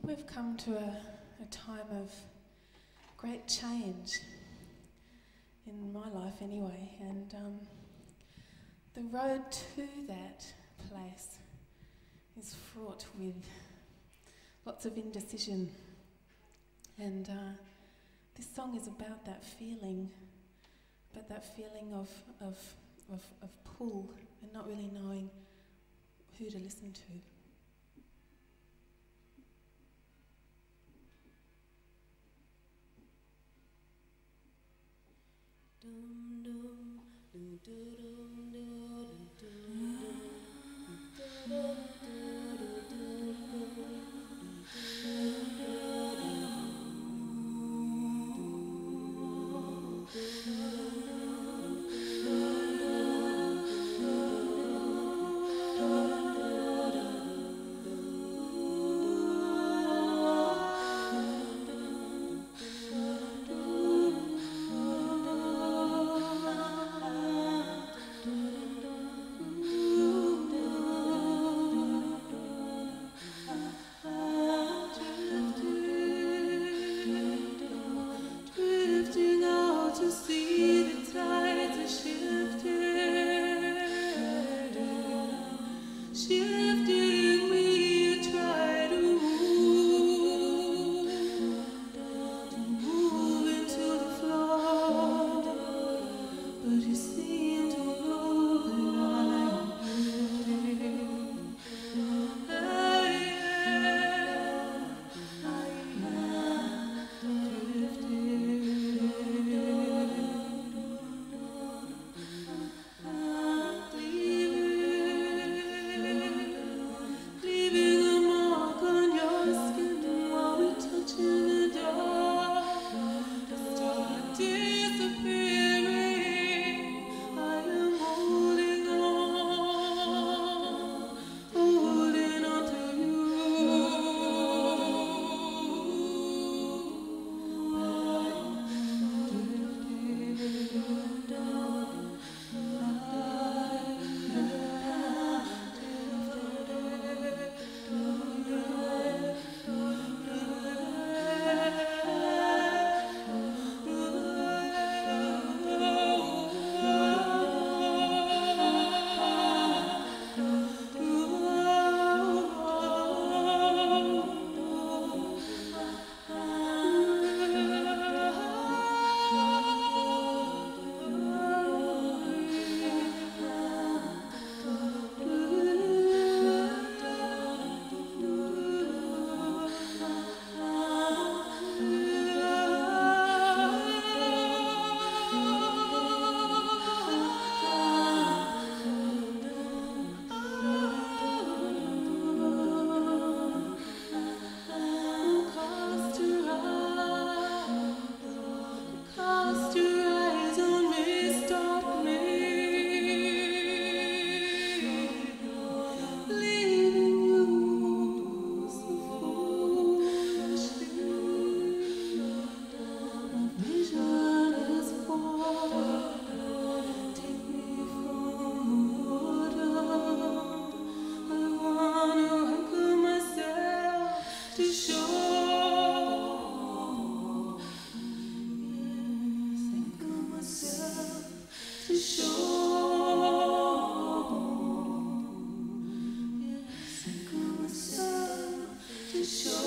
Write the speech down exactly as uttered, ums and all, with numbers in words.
we've come to a, a time of great change, in my life anyway, and um, the road to that place is fraught with lots of indecision, and uh, this song is about that feeling, about that feeling of, of, of, of pull and not really knowing who to listen to. Dum dum dum dum dum dum dum Show